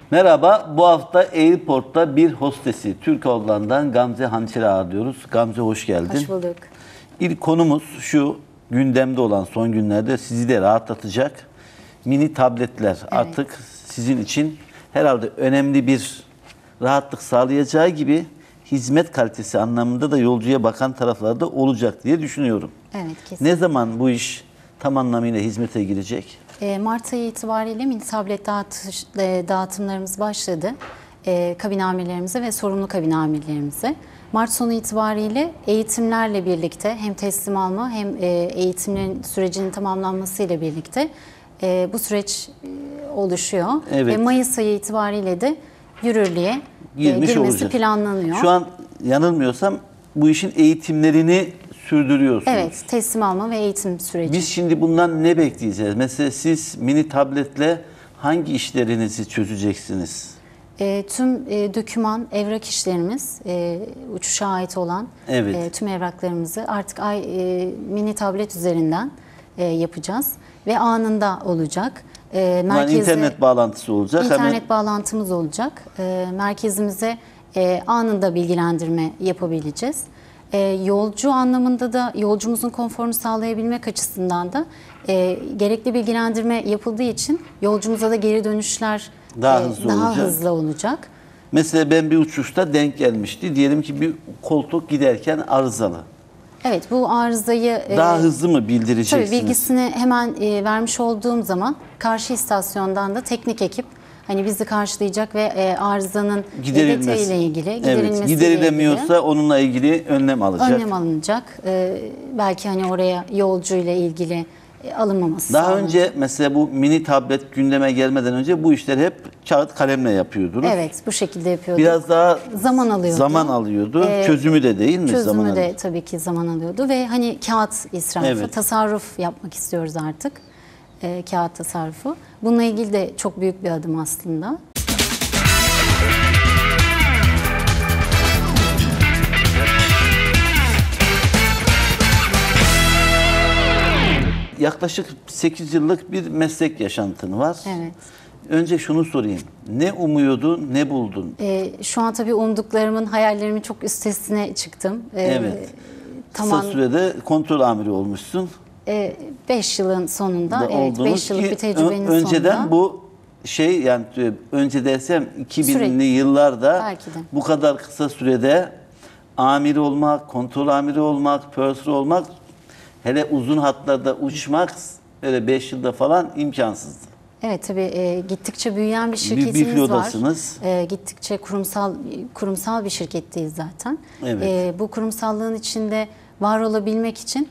Merhaba, bu hafta Airport'ta bir hostesi Türk Oğlan'dan Gamze Hançer'i ağırlıyoruz. Gamze hoş geldin. Hoş bulduk. İlk konumuz şu, gündemde olan son günlerde sizi de rahatlatacak mini tabletler. Evet. Artık sizin için herhalde önemli bir rahatlık sağlayacağı gibi hizmet kalitesi anlamında da yolcuya bakan taraflarda olacak diye düşünüyorum. Evet, kesinlikle. Ne zaman bu iş tam anlamıyla hizmete girecek? Mart ayı itibariyle mini tablet dağıtımlarımız başladı. Kabin amirlerimize ve sorumlu kabin amirlerimize. Mart sonu itibariyle eğitimlerle birlikte hem teslim alma hem eğitimlerin sürecinin tamamlanmasıyla birlikte bu süreç oluşuyor. Evet. Ve Mayıs ayı itibariyle de yürürlüğe girmesi olacak. Planlanıyor. Şu an yanılmıyorsam bu işin eğitimlerini sürdürüyorsunuz. Evet, teslim alma ve eğitim süreci. Biz şimdi bundan ne bekleyeceğiz? Mesela siz mini tabletle hangi işlerinizi çözeceksiniz? Tüm doküman, evrak işlerimiz, uçuşa ait olan tüm evraklarımızı artık mini tablet üzerinden yapacağız ve anında olacak. Yani internet bağlantısı olacak. İnternet bağlantımız olacak. Merkezimize anında bilgilendirme yapabileceğiz. Yolcu anlamında da yolcumuzun konforunu sağlayabilmek açısından da gerekli bilgilendirme yapıldığı için yolcumuza da geri dönüşler daha hızlı olacak. Mesela ben bir uçuşta denk gelmişti. Diyelim ki bir koltuk giderken arızalı. Evet, bu arızayı daha hızlı mı bildireceksiniz? Tabii bilgisini hemen vermiş olduğum zaman karşı istasyondan da teknik ekip hani bizi karşılayacak ve arızanın detayıyla ilgili giderilmesiyle giderilemiyorsa onunla ilgili önlem alacak. Önlem alınacak. Belki hani oraya yolcuyla ilgili alınmaması. Daha önce mesela bu mini tablet gündeme gelmeden önce bu işler hep kağıt kalemle yapıyordunuz. Evet, bu şekilde yapıyorduk. Biraz daha zaman alıyordu. Çözümü de değil mi? Çözümü de tabii ki zaman alıyordu ve hani kağıt israfı, tasarruf yapmak istiyoruz artık. Kağıt tasarrufu. Bununla ilgili de çok büyük bir adım aslında. Yaklaşık 8 yıllık bir meslek yaşantın var. Evet. Önce şunu sorayım. Ne umuyordun, ne buldun? Şu an tabii umduklarımın, hayallerimin çok üstesine çıktım. Evet. Kısa sürede kontrol amiri olmuşsun. 5 yılın sonunda, 5 yıllık bir tecrübenin sonunda. Önceden bu yani önce desem 2000'li yıllarda bu kadar kısa sürede amir olmak, kontrol amiri olmak, purser olmak, hele uzun hatlarda uçmak öyle 5 yılda falan imkansızdı. Evet, tabii gittikçe büyüyen bir şirketimiz var. Gittikçe kurumsal bir şirketteyiz zaten. Evet. Bu kurumsallığın içinde var olabilmek için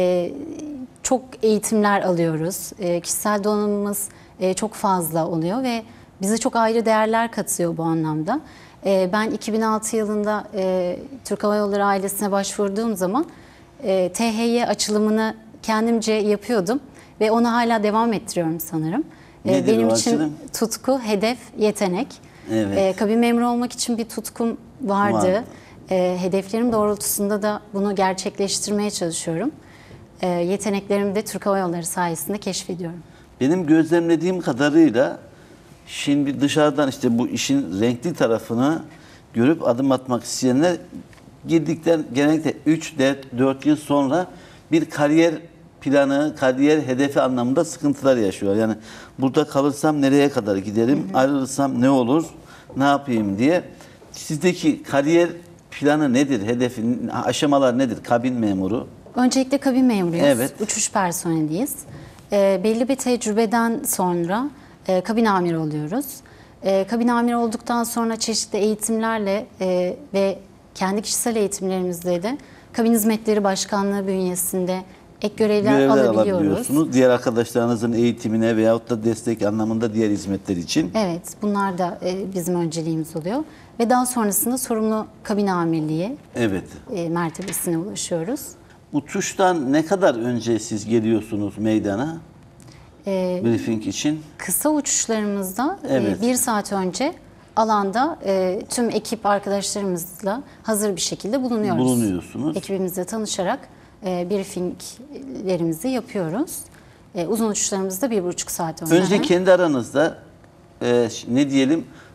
çok eğitimler alıyoruz. Kişisel donanımımız çok fazla oluyor ve bize çok ayrı değerler katıyor bu anlamda. Ben 2006 yılında Türk Hava Yolları ailesine başvurduğum zaman THY açılımını kendimce yapıyordum ve ona hala devam ettiriyorum sanırım. Benim için tutku, hedef, yetenek. Evet. Kabin memuru olmak için bir tutkum vardı. Hedeflerim doğrultusunda da bunu gerçekleştirmeye çalışıyorum. Yeteneklerimi de Türk Hava Yolları sayesinde keşfediyorum. Benim gözlemlediğim kadarıyla şimdi dışarıdan işte bu işin renkli tarafını görüp adım atmak isteyenler girdikten genellikle 3-4 yıl sonra bir kariyer planı, kariyer hedefi anlamında sıkıntılar yaşıyor. Yani burada kalırsam nereye kadar giderim, ayrılırsam ne olur, ne yapayım diye. Sizdeki kariyer planı nedir, hedefin, aşamalar nedir kabin memuru? Öncelikle kabin memuruyuz, evet. Uçuş personeliyiz. Belli bir tecrübeden sonra kabin amiri oluyoruz. Kabin amiri olduktan sonra çeşitli eğitimlerle ve kendi kişisel eğitimlerimizle de kabin hizmetleri başkanlığı bünyesinde ek görevler alabiliyorsunuz. Diğer arkadaşlarınızın eğitimine veyahut da destek anlamında diğer hizmetler için. Evet, bunlar da bizim önceliğimiz oluyor. Ve daha sonrasında sorumlu kabin amirliği mertebesine ulaşıyoruz. Uçuştan ne kadar önce siz geliyorsunuz meydana? Briefing için? Kısa uçuşlarımızda 1 saat önce alanda tüm ekip arkadaşlarımızla hazır bir şekilde bulunuyorsunuz. Ekibimizle tanışarak briefinglerimizi yapıyoruz. Uzun uçuşlarımızda 1,5 saat önce. Önce kendi aranızda ne diyelim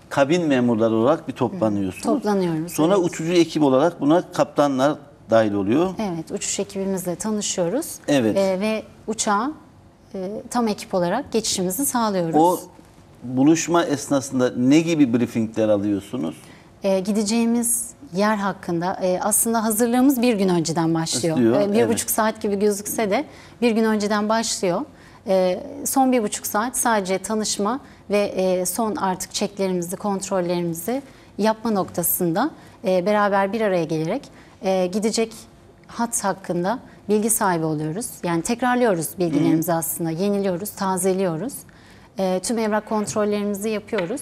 kabin memurları olarak bir toplanıyorsunuz. Toplanıyoruz. Sonra evet. uçucu ekip olarak buna kaptanlar dahil oluyor. Evet, uçuş ekibimizle tanışıyoruz. Evet. Ve uçağa tam ekip olarak geçişimizi sağlıyoruz. O buluşma esnasında ne gibi briefingler alıyorsunuz? Gideceğimiz yer hakkında aslında hazırlığımız bir gün önceden başlıyor. Başlıyor, Bir evet. buçuk saat gibi gözükse de bir gün önceden başlıyor. Son 1,5 saat sadece tanışma ve son artık çeklerimizi, kontrollerimizi yapma noktasında beraber bir araya gelerek gidecek hat hakkında bilgi sahibi oluyoruz. Yani tekrarlıyoruz bilgilerimizi aslında, yeniliyoruz, tazeliyoruz. Tüm evrak kontrollerimizi yapıyoruz.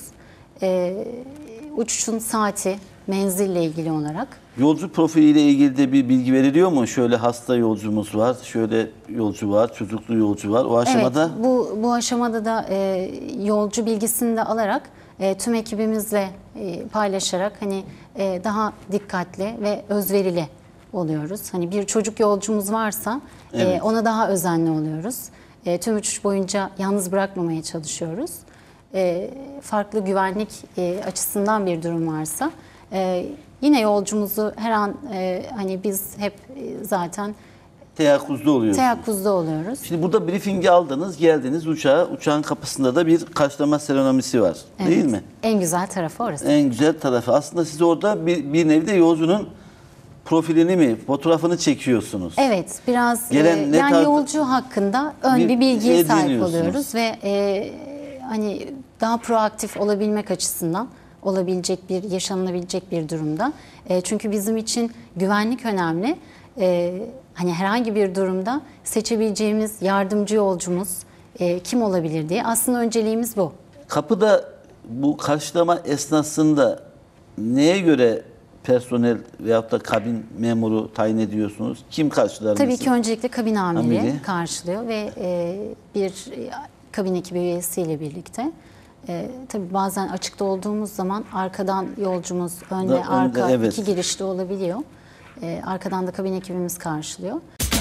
Uçuşun saati, menzille ilgili olarak. Yolcu profiliyle ilgili de bir bilgi veriliyor mu? Şöyle hasta yolcumuz var, şöyle yolcu var, çocuklu yolcu var. O aşamada Evet, bu aşamada da yolcu bilgisini de alarak tüm ekibimizle paylaşarak hani daha dikkatli ve özverili oluyoruz. Hani bir çocuk yolcumuz varsa Evet. ona daha özenli oluyoruz. Tüm uçuş boyunca yalnız bırakmamaya çalışıyoruz. Farklı güvenlik açısından bir durum varsa yine yolcumuzu her an hani biz hep zaten teyakkuzda oluyorsunuz. teyakkuzda oluyoruz. Şimdi burada briefingi aldınız, geldiniz uçağa. Uçağın kapısında da bir karşılama seremonisi var. Değil Evet, mi? en güzel tarafı orası. En güzel tarafı. Aslında siz orada bir nevi de yolcunun profilini mi, fotoğrafını çekiyorsunuz. Evet, biraz Gelen ne yani tarz- yolcu hakkında ön bir bilgiye şey sahip ediniyorsunuz. oluyoruz ve hani daha proaktif olabilmek açısından olabilecek bir, yaşanılabilecek bir durumda. Çünkü bizim için güvenlik önemli. Hani herhangi bir durumda seçebileceğimiz yardımcı yolcumuz kim olabilir diye. Aslında önceliğimiz bu. Kapıda bu karşılama esnasında neye göre personel veyahut da kabin memuru tayin ediyorsunuz? Kim karşılar? Tabii bizi? ki öncelikle kabin amiri Amiri. karşılıyor ve bir kabin ekibi üyesiyle birlikte. Tabii bazen açıkta olduğumuz zaman arkadan yolcumuz ön ve Önde, arka evet. iki girişli olabiliyor. Arkadan da kabin ekibimiz karşılıyor.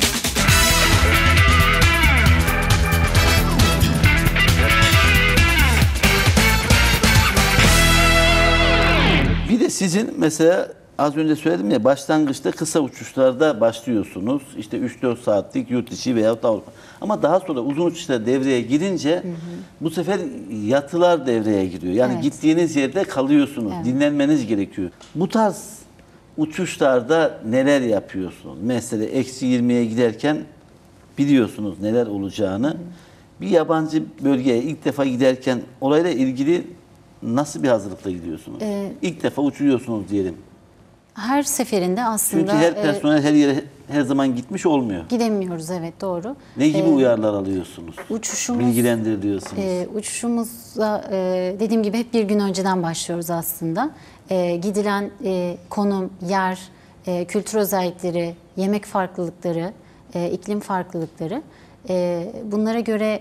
Bir de sizin mesela az önce söyledim ya, başlangıçta kısa uçuşlarda başlıyorsunuz. İşte 3-4 saatlik yurt içi veyahut da Avrupa. Ama daha sonra uzun uçuşlar devreye girince bu sefer yatılar devreye giriyor. Yani Evet. gittiğiniz yerde kalıyorsunuz. Evet. Dinlenmeniz gerekiyor. Bu tarz uçuşlarda neler yapıyorsunuz? Mesela eksi 20'ye giderken biliyorsunuz neler olacağını. Bir yabancı bölgeye ilk defa giderken olayla ilgili nasıl bir hazırlıkla gidiyorsunuz? İlk defa uçuyorsunuz diyelim. Her seferinde aslında Çünkü her personel her yere her zaman gitmiş olmuyor. gidemiyoruz, evet, doğru. Ne gibi uyarılar alıyorsunuz? Uçuşumuz Bilgilendiriliyorsunuz. Uçuşumuzda dediğim gibi hep bir gün önceden başlıyoruz aslında. Gidilen konum, yer, kültür özellikleri, yemek farklılıkları, iklim farklılıkları, bunlara göre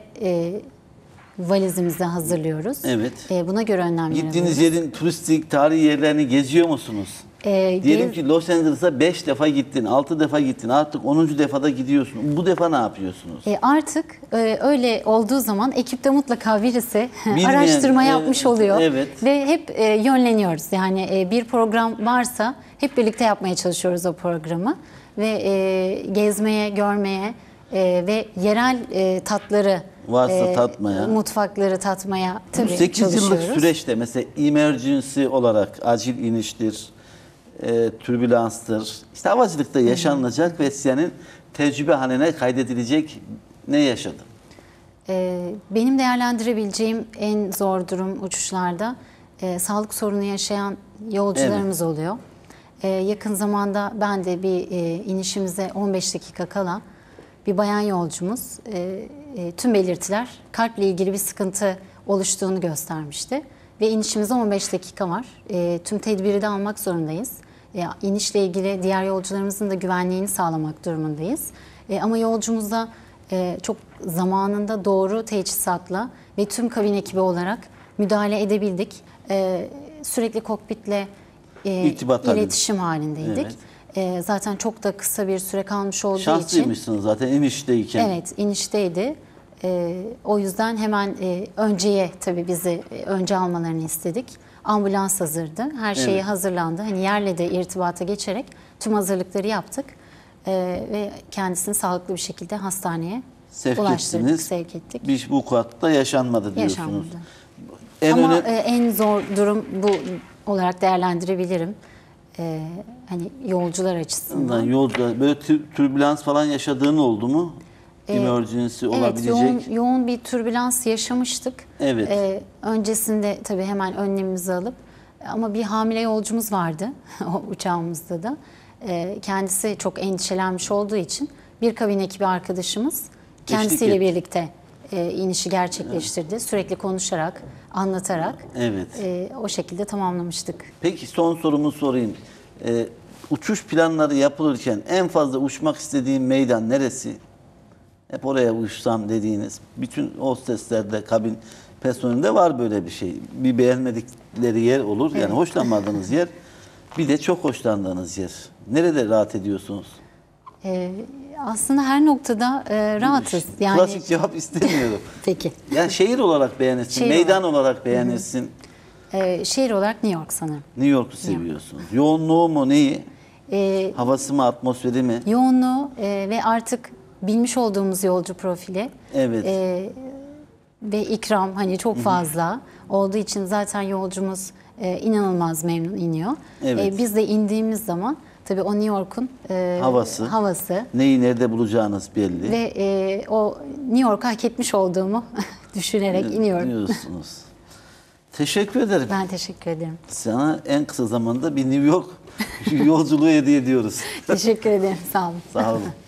valizimizi hazırlıyoruz. Evet. Buna göre önlemler Gittiğiniz alıyoruz. yerin turistik tarihi yerlerini geziyor musunuz? Diyelim ki Los Angeles'a 5 defa gittin, 6 defa gittin. Artık 10. defada gidiyorsun. Bu defa ne yapıyorsunuz? Artık öyle olduğu zaman ekipte mutlaka birisi Bilmeyen, araştırma yapmış oluyor. evet. Ve hep yönleniyoruz. Yani bir program varsa hep birlikte yapmaya çalışıyoruz o programı. Ve gezmeye, görmeye ve yerel tatları, Varsa tatmaya. mutfakları tatmaya Bu tabii 8 çalışıyoruz. yıllık süreçte mesela emergency olarak acil iniştir, türbülanstır, işte havacılıkta yaşanılacak ve senin tecrübe haline kaydedilecek ne yaşadın? Benim değerlendirebileceğim en zor durum uçuşlarda sağlık sorunu yaşayan yolcularımız oluyor. Yakın zamanda ben de bir inişimize 15 dakika kala bir bayan yolcumuz tüm belirtiler kalple ilgili bir sıkıntı oluştuğunu göstermişti. Ve inişimize 15 dakika var. Tüm tedbiri de almak zorundayız. İnişle ilgili diğer yolcularımızın da güvenliğini sağlamak durumundayız. Ama yolcumuza çok zamanında doğru teçhizatla ve tüm kabin ekibi olarak müdahale edebildik. Sürekli kokpitle İrtibat halinde. iletişim halindeydik. Zaten çok da kısa bir süre kalmış olduğu için. Şanslıymışsınız zaten inişteyken. Evet, inişteydi. O yüzden hemen önceye tabii bizi önce almalarını istedik. Ambulans hazırdı. Her şeyi Evet. hazırlandı. Hani yerle de irtibata geçerek tüm hazırlıkları yaptık. Ve kendisini sağlıklı bir şekilde hastaneye Sevk ulaştırdık, ettiniz. sevk ettik. Bir vukuatta yaşanmadı diyorsunuz. Yaşanmadı. En Ama önemli en zor durum bu olarak değerlendirebilirim. Hani yolcular açısından. yolda böyle türbülans falan yaşadığın oldu mu? Emergency Evet, olabilecek. yoğun bir türbülans yaşamıştık. Evet. Öncesinde tabii hemen önlemimizi alıp ama bir hamile yolcumuz vardı o uçağımızda da. Kendisi çok endişelenmiş olduğu için bir kabin ekibi arkadaşımız kendisiyle etti. birlikte inişi gerçekleştirdi. Sürekli konuşarak, anlatarak Evet. o şekilde tamamlamıştık. Peki son sorumu sorayım. Uçuş planları yapılırken en fazla uçmak istediğin meydan neresi? Hep oraya uçsam dediğiniz. Bütün hosteslerde, kabin personelinde var böyle bir şey. Bir beğenmedikleri yer olur. Yani hoşlanmadığınız yer. Bir de çok hoşlandığınız yer. Nerede rahat ediyorsunuz? Aslında her noktada rahatız. Yani Klasik cevap istemiyorum. peki. Yani şehir olarak beğenirsin, Şehir meydan olarak beğenirsin. Şehir olarak New York sanırım. New York'u seviyorsunuz. Yoğunluğu mu, neyi? Havası mı, atmosferi mi? Yoğunluğu ve artık bilmiş olduğumuz yolcu profili Evet. ve ikram hani çok fazla olduğu için zaten yolcumuz inanılmaz memnun iniyor. Evet. Biz de indiğimiz zaman tabii o New York'un havası Neyi nerede bulacağınız belli. ve o New York'u hak etmiş olduğumu düşünerek iniyorum. Diyorsunuz. Teşekkür ederim. Ben teşekkür ederim. Sana en kısa zamanda bir New York yolculuğu hediye ediyoruz. Teşekkür ederim. Sağ olun. Sağ olun.